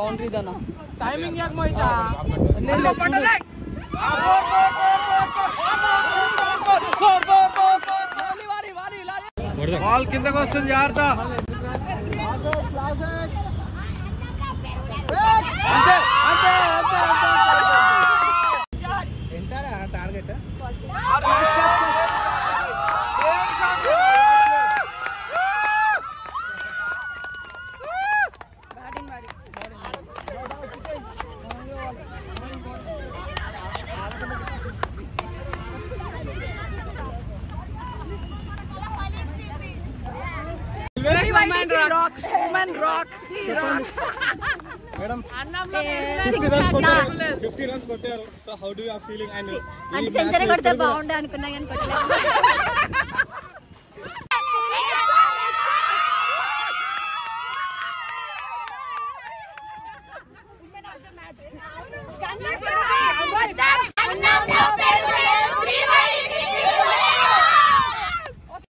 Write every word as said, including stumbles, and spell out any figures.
boundary దానా timing యాక్ మోయితా ball కిందకు వస్తుంది జాగ్రత్త ఎంతరా target rocks woman rock rock madam fifty runs kottaru so how do you are feeling and అంటే century కొడితే బాగుండే అనుకున్నా కానీ కొట్టలేదు